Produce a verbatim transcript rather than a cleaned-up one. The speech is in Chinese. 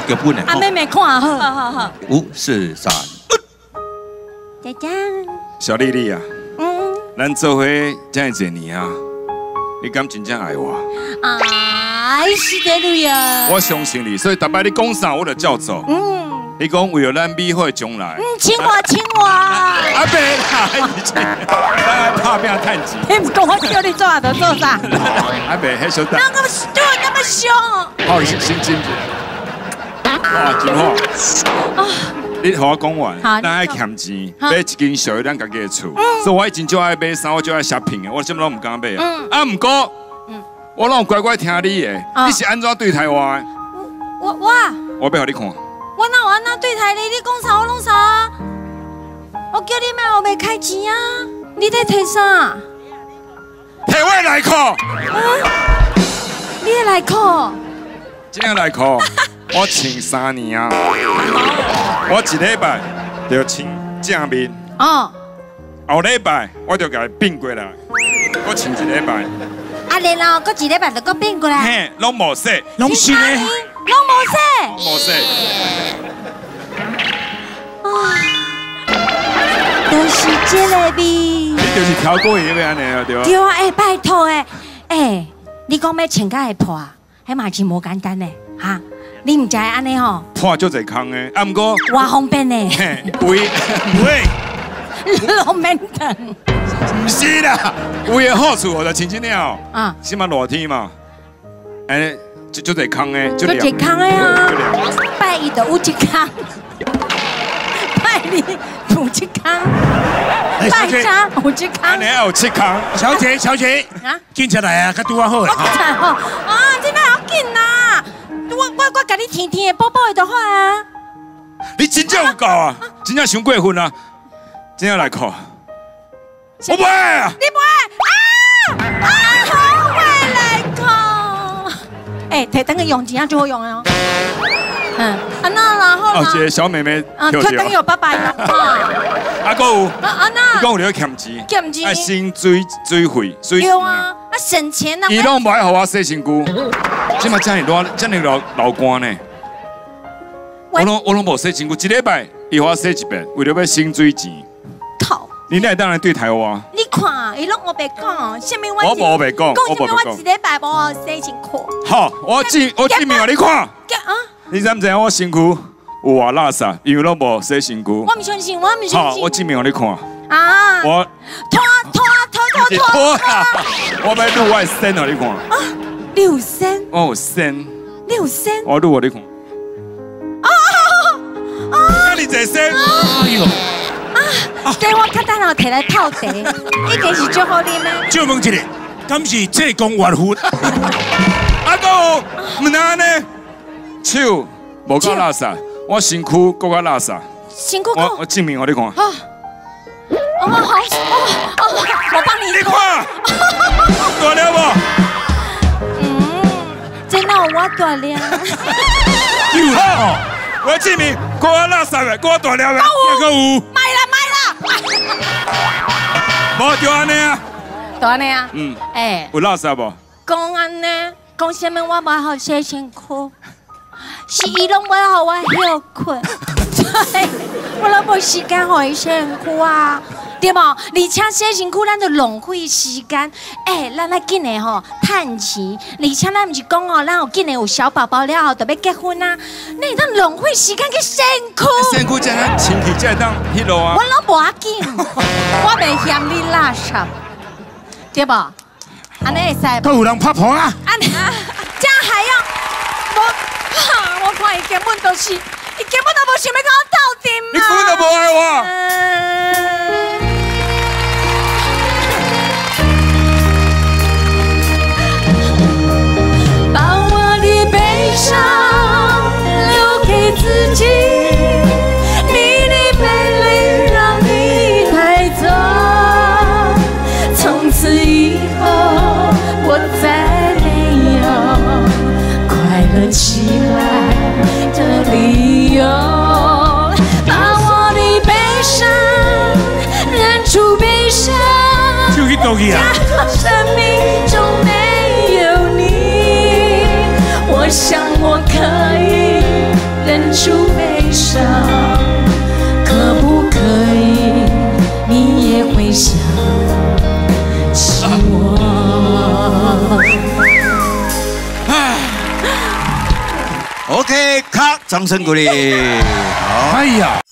脚本的。 啊，妹妹看好，好好好。 五四三。 姐姐。 小丽丽啊， 嗯。 咱做伙这么多年啊，你敢真正爱我？ 哎，是的了呀。 我相信你，所以大摆你讲啥我就照做。嗯。你讲为了咱美好的将来。 嗯，请我，请我。 阿伯啦，你这，咱拍拼趁钱。 你唔讲我叫你做啥就做啥。 阿伯，迄小蛋。 那个对我那么凶。 好，心情。哇，真好。啊。你和我讲完，咱爱欠钱，买一间属于咱家己的厝。所以我以前就爱买衫，我就爱 shopping 的，我什么拢唔敢买啊。啊，唔过，我拢乖乖听你的。你是安怎对待我的？ 我我。 我要互你看。 我哪有安那对待你？你讲啥我弄啥。我叫你买，我没开钱啊！你在提啥？ 提我的内裤。 你的内裤？ 这个内裤我穿三年啊！我一礼拜就穿正面。哦。后礼拜我就给它变过来，我穿一礼拜。 啊，然后搁一礼拜就搁变过来。 嘿，拢无洗， 拢是呢， 拢无洗。 无洗。 就是这个味。 你就是挑过伊要安尼啊，对吧？ 对啊，哎，拜托哎，哎，你讲要穿甲会破啊，迄嘛是无简单的哈。你唔知安尼吼？ 破足侪空的，啊，毋过偌方便的。 喂喂， 拢免等。 唔是啦，有的好处我就穿这了。啊，起码热天嘛，哎，就就侪空的，就凉。 就空的啊，拜一就有一空。你有一空，拜啥有一空？ 安尼有七空。 小姐，小姐，啊，紧起来啊，较拄啊好。 我紧来吼，啊，这摆要紧啦，我我我甲你甜甜的、饱饱的就好啊。 你真正有够啊，真正伤过分啊，真正来靠。我不爱啊。 你不爱啊？啊，好会来靠。哎，摕等个用钱啊，就好用哦。嗯，啊那然后哦，这小妹妹啊，可等有爸爸用啊。 啊，还有， 啊啊那， 你讲有咧欠钱， 欠钱， 啊，省水水费，水有啊，啊省钱啊。 伊拢无爱互我洗身躯，即嘛真系老真系老老干呢。我拢我拢无洗身躯，一礼拜伊互我洗一遍，为了要省水钱。靠！你哪会当然对台我？ 你看，伊拢我白讲，下面我我无白讲， 我无白讲。我一礼拜无洗身躯。 好，我证我证明互你看。啊！你知唔知我身躯有偌垃圾？因为拢无洗身躯。 我唔相信，我唔相信。 好，我证明互你看。 啊！ 我拖拖拖拖拖啦！我要录我的身互你看。啊！ 你有身？ 我有身。 你有身？ 我录互你看。啊啊！那你这身？哎呦！ 啊！给我较等下摕来泡茶，一定是最好啉的。 借问一下，敢是济公怨妇？ 啊个，唔难呢？手无够垃圾，我身躯够较垃圾。 身躯我我证明互你看。啊！ 哦好哦哦，我帮你。 你看，大了无？ 嗯，真的我大了。 有好，我证明够较垃圾的，够大了的，也够有。 买啦买啦。 无就安尼啊。 就安尼啊？ 嗯。哎。有垃圾无？ 讲安尼，讲什么我无好洗身躯。是伊拢要互我休困，所以我拢无时间互伊洗身躯啊，对无？而且洗身躯咱就浪费时间，哎，咱来紧的吼趁钱，而且咱毋是讲哦，咱有紧的有小宝宝了后就要结婚啊，那你当浪费时间去洗身躯。 身躯才能清气，才当迄落啊。 我拢无要紧，我袂嫌你垃圾，对无？安尼会使？ 都有人拍婆啊？ 安尼，这还要我？哈！我看伊根本都是，伊根本都无想要跟我斗阵嘛。 你根本都无爱我。 把我的悲伤留给自己，你的美丽让你带走。从此以后，我再没有快乐起来的理由，把我的悲伤染出悲伤，假装生命中没有你，我想我可以忍住悲伤，可不可以你也会想起我？ OK， 卡，掌声鼓励。好，哎呀。